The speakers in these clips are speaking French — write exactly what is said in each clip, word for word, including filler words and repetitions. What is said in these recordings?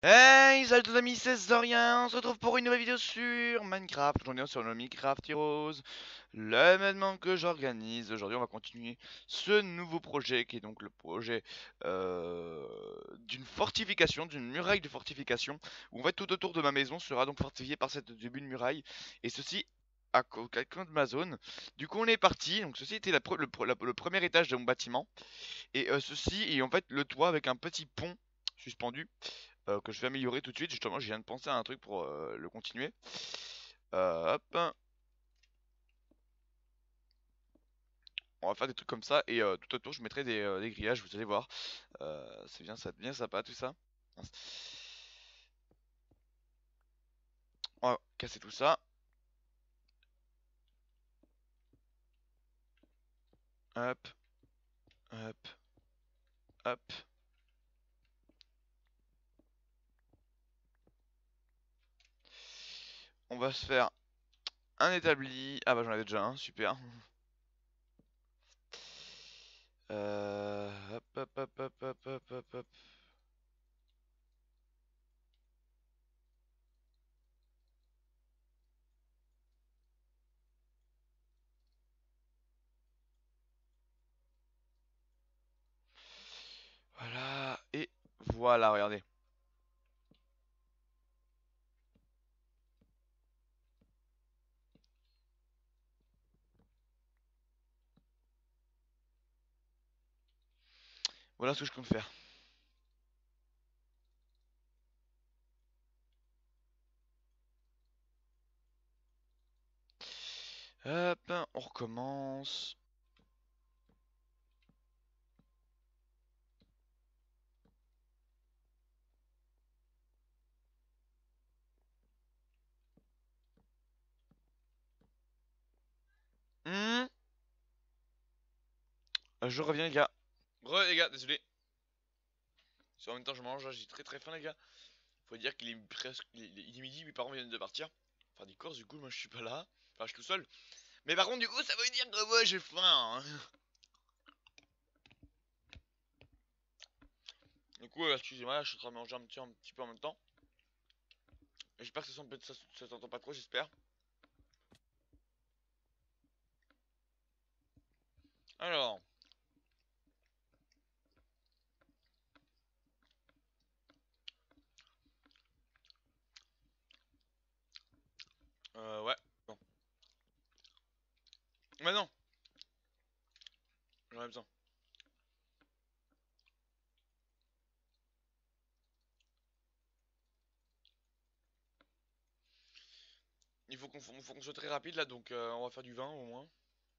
Hey, salut tous amis, c'est Zorien, on se retrouve pour une nouvelle vidéo sur Minecraft. Aujourd'hui on est sur le Minecraft Heroes, l'événement que j'organise. Aujourd'hui on va continuer ce nouveau projet qui est donc le projet euh, d'une fortification, d'une muraille de fortification, où en fait tout autour de ma maison sera donc fortifié par cette début de muraille, et ceci à co- à côté de ma zone. Du coup on est parti, donc ceci était la pre- le, pre- la- le premier étage de mon bâtiment, et euh, ceci est en fait le toit avec un petit pont suspendu euh, que je vais améliorer tout de suite. Justement, je viens de penser à un truc pour euh, le continuer. Euh, hop, on va faire des trucs comme ça et euh, tout autour, je mettrai des, euh, des grillages. Vous allez voir, euh, c'est bien, ça bien sympa tout ça. Mince. On va casser tout ça. Hop, hop, hop. On va se faire un établi. Ah bah j'en avais déjà un, super. Euh, hop, hop, hop, hop, hop, hop, hop, hop. Voilà, et voilà, regardez. Voilà ce que je compte faire. Hop, on recommence. Hmm, je reviens les gars. Re les gars, désolé. Si en même temps je mange, là, j'ai très très faim les gars. Faut dire qu'il est presque. Il est, il est midi, mes parents viennent de partir. Enfin des courses, du coup moi je suis pas là. Enfin je suis tout seul. Mais par contre du coup ça veut dire que moi j'ai faim, hein. Du coup euh, excusez-moi, je suis en train de manger un petit, un petit peu en même temps. J'espère que ça s'entend ça, ça s'entend pas trop, j'espère. Alors. Euh ouais. Bon. Mais non, j'en ai besoin. Il faut qu'on faut qu'on soit très rapide là, donc euh, on va faire du vin au moins.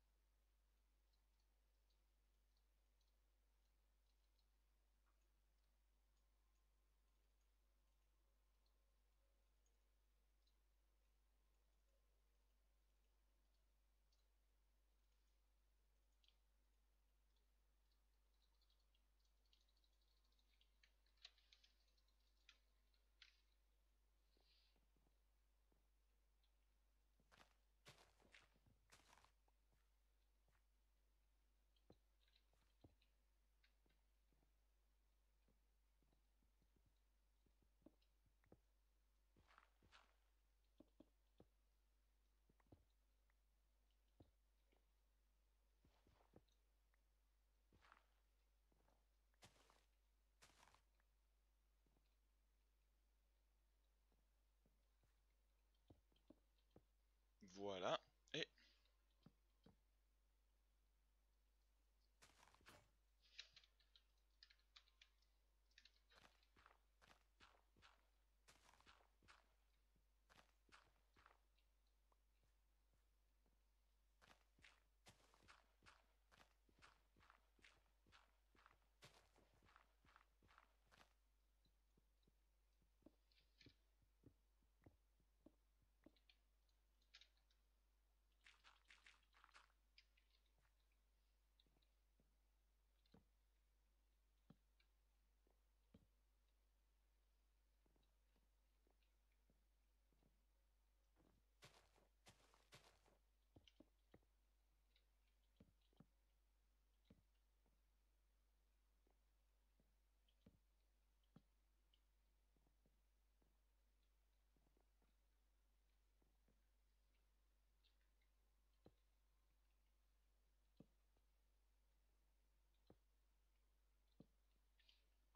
Voilà. Et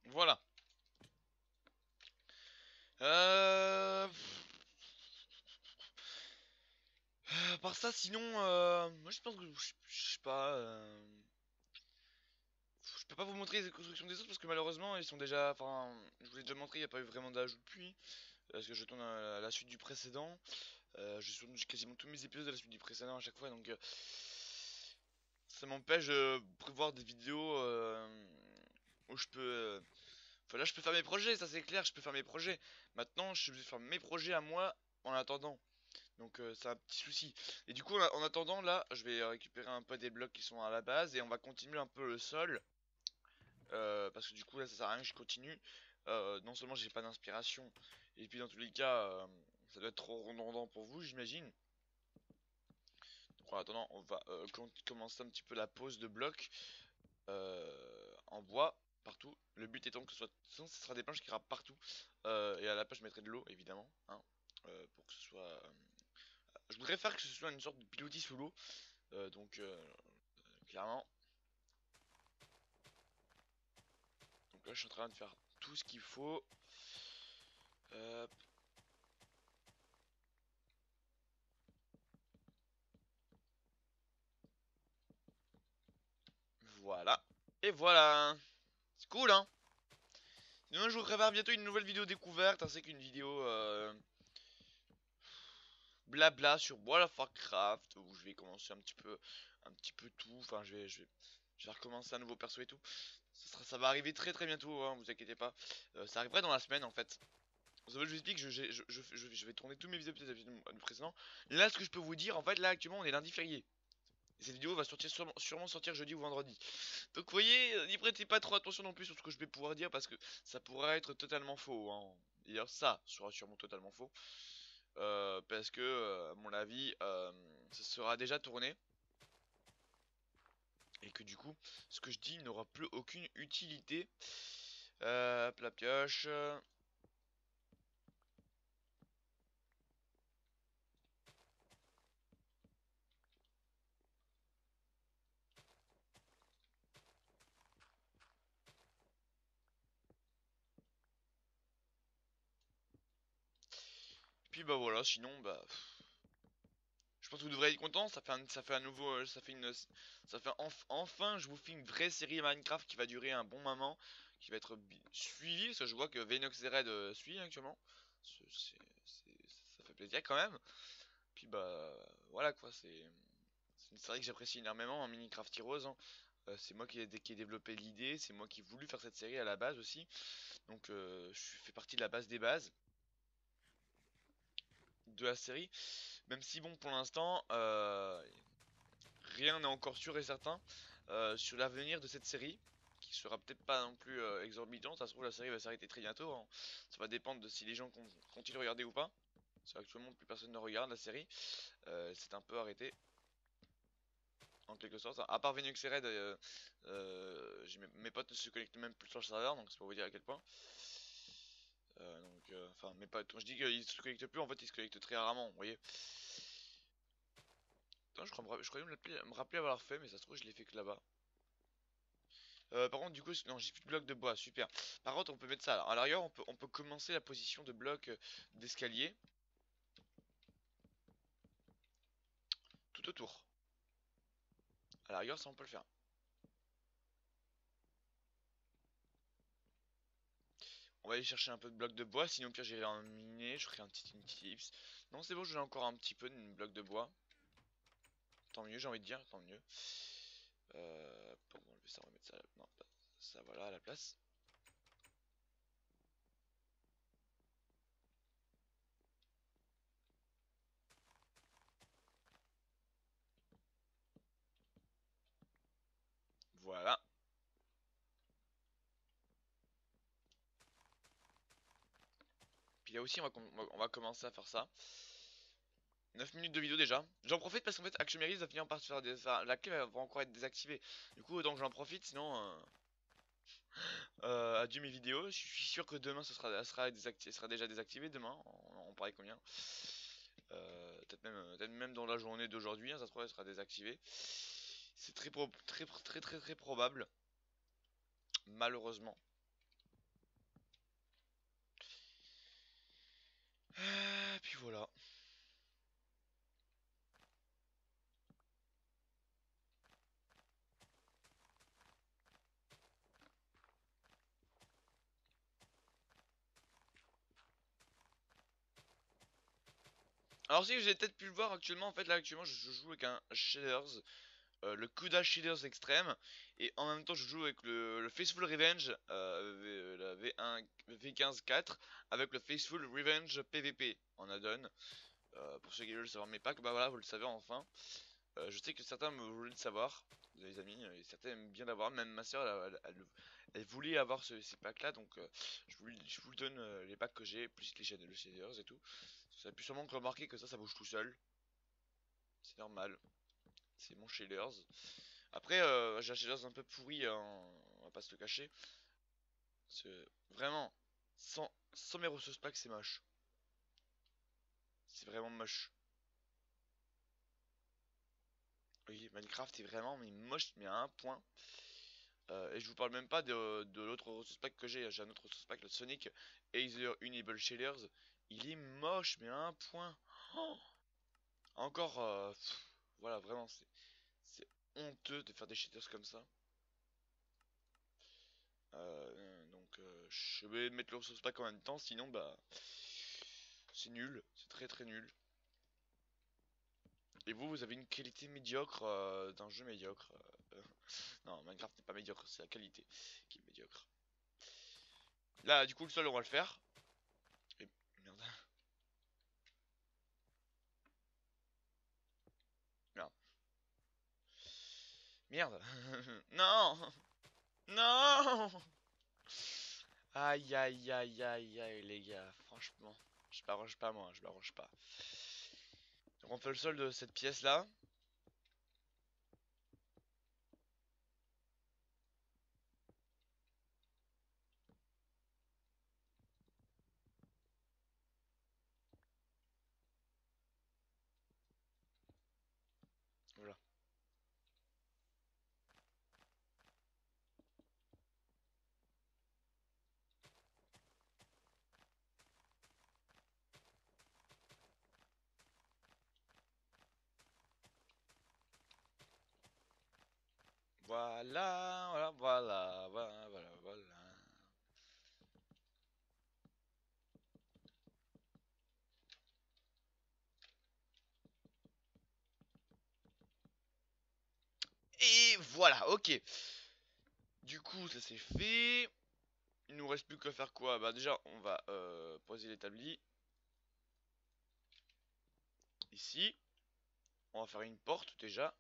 Voilà. Euh... À part ça, sinon, euh, moi je pense que je je sais pas. euh, Je peux pas vous montrer les constructions des autres parce que malheureusement ils sont déjà. Enfin, je vous l'ai déjà montré, il n'y a pas eu vraiment d'ajout depuis. Parce que je tourne à la suite du précédent. Euh, je tourne quasiment tous mes épisodes à la suite du précédent à chaque fois, donc euh, ça m'empêche de prévoir des vidéos euh, où je peux. euh, Enfin là, je peux faire mes projets, ça c'est clair, je peux faire mes projets. Maintenant, je suis obligé de faire mes projets à moi en attendant. Donc euh, c'est un petit souci. Et du coup, en en attendant, là, je vais récupérer un peu des blocs qui sont à la base et on va continuer un peu le sol. Euh, parce que du coup, là, ça sert à rien que je continue. Euh, non seulement j'ai pas d'inspiration, et puis dans tous les cas, euh, ça doit être trop redondant pour vous, j'imagine. Donc en attendant, on va euh, com- commencer un petit peu la pose de blocs euh, en bois partout. Le but étant que ce soit, sinon ce sera des planches qui râpent partout. Euh, et à la place, je mettrai de l'eau, évidemment, hein, euh, pour que ce soit. euh, Je voudrais faire que ce soit une sorte de pilotis sous l'eau. Euh, donc euh, clairement. Donc là, je suis en train de faire tout ce qu'il faut. Euh, voilà. Et voilà. C'est cool, hein. Sinon, je vous prépare bientôt une nouvelle vidéo découverte, ainsi qu'une vidéo euh, blabla sur World of Warcraft, où je vais commencer un petit peu, un petit peu tout. Enfin, je vais, je vais, je vais recommencer un nouveau perso et tout. Ça sera, ça va arriver très très bientôt, hein, vous inquiétez pas. Euh, ça arriverait dans la semaine en fait. En fait, je vous explique, je, je, je, je, je vais tourner tous mes vidéos peut-être du précédent. Là, ce que je peux vous dire, en fait, là actuellement, on est lundi férié. Et cette vidéo va sortir sûrement, sûrement sortir jeudi ou vendredi. Donc vous voyez, euh, n'y prêtez pas trop attention non plus sur ce que je vais pouvoir dire parce que ça pourrait être totalement faux, hein. D'ailleurs ça sera sûrement totalement faux. Euh, parce que euh, à mon avis euh, ça sera déjà tourné. Et que du coup ce que je dis n'aura plus aucune utilité. Euh, hop, la pioche. Puis bah voilà, sinon bah je pense que vous devrez être content, ça fait un, ça fait un nouveau, euh, ça fait une, ça fait enf- enfin, je vous fais une vraie série Minecraft qui va durer un bon moment, qui va être bi- suivie, parce que je vois que Venox et Red euh, suit actuellement. C'est, c'est- c'est- ça fait plaisir quand même. Puis bah voilà quoi, c'est, c'est une série que j'apprécie énormément, en Minecraft Heroes, hein. Euh, c'est moi qui ai, qui ai développé l'idée, c'est moi qui ai voulu faire cette série à la base aussi. Donc euh, je fais partie de la base des bases de la série. Même si bon pour l'instant, euh, rien n'est encore sûr et certain euh, sur l'avenir de cette série, qui sera peut-être pas non plus euh, exorbitant. Ça se trouve, la série va s'arrêter très bientôt, hein. Ça va dépendre de si les gens con- continuent de regarder ou pas. Parce qu'actuellement, plus personne ne regarde la série. Euh, c'est un peu arrêté, en quelque sorte. À part Venux et Red, euh, euh, j'ai mes, mes potes ne se connectent même plus sur le serveur, donc c'est pour vous dire à quel point. Euh, donc, euh, enfin, mes potes, quand je dis qu'ils se connectent plus, en fait, ils se connectent très rarement, vous voyez. Attends, je crois, me, je croyais me, rappeler, me rappeler avoir fait, mais ça se trouve, je l'ai fait que là-bas. Euh, par contre, du coup, non, j'ai plus de blocs de bois, super. Par contre, on peut mettre ça. Alors, à l'arrière, on peut, on peut commencer la position de bloc euh, d'escalier tout autour. À l'arrière, ça, on peut le faire. On va aller chercher un peu de blocs de bois, sinon, au pire, j'irai en miner, je ferai un petit, une petite ellipse. Non, c'est bon, j'ai encore un petit peu de blocs de bois. Tant mieux, j'ai envie de dire, tant mieux. Euh, pour enlever ça, on va mettre ça, non, pas ça, voilà, à la place. Voilà. Puis là aussi, on va, com- on va commencer à faire ça. neuf minutes de vidéo déjà. J'en profite parce qu'en fait, Action Memories va finir par se faire des. Enfin, la clé va encore être désactivée. Du coup, autant que j'en profite, sinon. Euh, euh, adieu mes vidéos. Je suis sûr que demain, ce sera, sera, désactivé, sera déjà désactivé. Demain, on, on paraît combien euh, Peut-être même, peut même dans la journée d'aujourd'hui, hein, ça se trouve, elle sera désactivée. C'est très, pro très, très, très, très, très probable. Malheureusement. voilà. Alors si vous avez peut-être pu le voir actuellement, en fait là actuellement je, je joue avec un Shaders, euh, le Kuda Shaders Extreme, et en même temps je joue avec le, le Faithful Revenge, euh, v- la V un, V quinze quatre, avec le Faithful Revenge P V P en add-on. Euh, pour ceux qui veulent savoir mes packs, bah voilà, vous le savez enfin. Euh, je sais que certains me voulaient le savoir, les amis, et certains aiment bien l'avoir. Même ma soeur, elle, elle- elle- elle voulait avoir ce- ces packs là, donc euh, je, vous, je vous donne euh, les packs que j'ai, plus les shaders, les shaders et tout. Vous avez pu sûrement remarquer que ça, ça bouge tout seul. C'est normal, c'est mon shaders. Après, euh, j'ai un shaders un peu pourri, hein, on va pas se le cacher. C'est vraiment, sans, sans mes ressources packs, c'est moche. C'est vraiment moche. Oui, Minecraft est vraiment mais moche, mais à un point. Euh, et je vous parle même pas de, de l'autre ressource pack que j'ai. J'ai un autre ressource pack, le Sonic Aether Unable Shaders. Il est moche, mais à un point. Oh, encore, euh, pff, voilà, vraiment, c'est c'est honteux de faire des shaders comme ça. Euh, donc, euh, je vais mettre le ressource pack en même temps, sinon, bah, c'est nul. C'est très très nul. Et vous, vous avez une qualité médiocre euh, d'un jeu médiocre. euh, non, Minecraft n'est pas médiocre, c'est la qualité qui est médiocre. Là, du coup, le sol, on va le faire. Et merde. Merde. Merde. Non. Non. Aïe, aïe, aïe, aïe, aïe, les gars. Franchement, je m'arrange pas, moi. Je m'arrange pas. Donc, on fait le sol de cette pièce-là. Voilà. Voilà, voilà, voilà, voilà, voilà, voilà. Et voilà, ok. Du coup, ça c'est fait. Il nous reste plus qu'à faire quoi? Bah déjà, on va euh, poser l'établi. Ici. On va faire une porte déjà.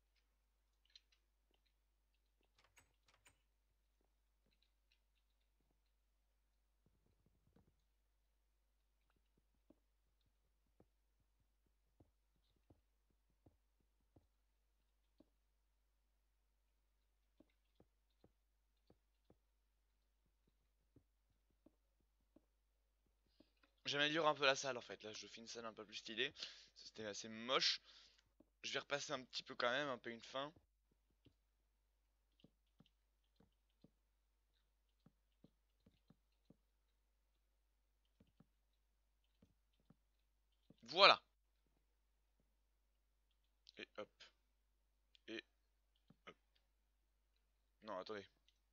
J'améliore un peu la salle en fait. Là, je fais une salle un peu plus stylée. C'était assez moche. Je vais repasser un petit peu quand même, un peu une fin. Voilà. Et hop. Et hop. Non, attendez.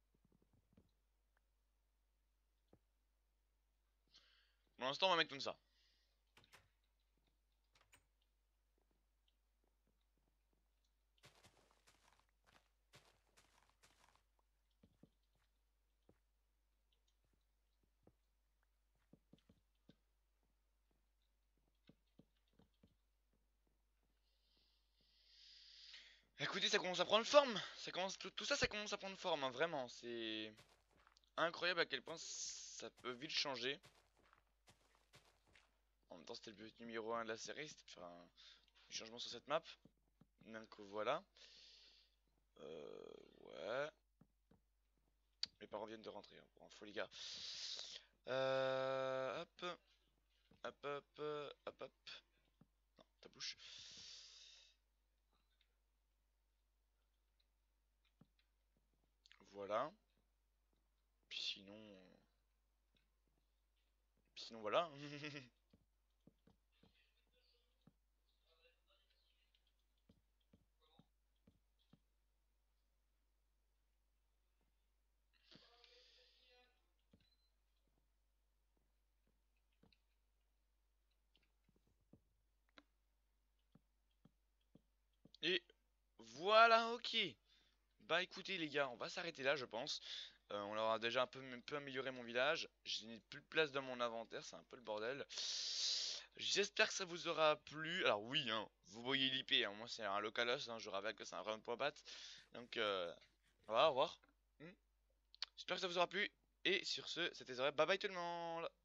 Pour l'instant, on va mettre comme ça. Écoutez, ça commence à prendre forme. Ça commence, tout, tout ça, ça commence à prendre forme, hein, vraiment. C'est incroyable à quel point ça peut vite changer. En même temps, c'était le but numéro un de la série, c'était de faire un changement sur cette map. Donc voilà. Euh, ouais. Mes parents viennent de rentrer, hein, pour info, les gars. Euh, hop. Hop, hop, hop, hop. Non, ta bouche. Voilà. Puis sinon... Puis sinon, voilà. Voilà, ok. Bah écoutez les gars, on va s'arrêter là je pense. Euh, on aura déjà un peu, un peu amélioré mon village. Je n'ai plus de place dans mon inventaire, c'est un peu le bordel. J'espère que ça vous aura plu. Alors oui, hein, vous voyez l'I P, hein, moi c'est un localos, hein, je rappelle que c'est un round.bat. Donc euh, voilà, au revoir. Hmm. J'espère que ça vous aura plu. Et sur ce, c'était Zoré, bye bye tout le monde.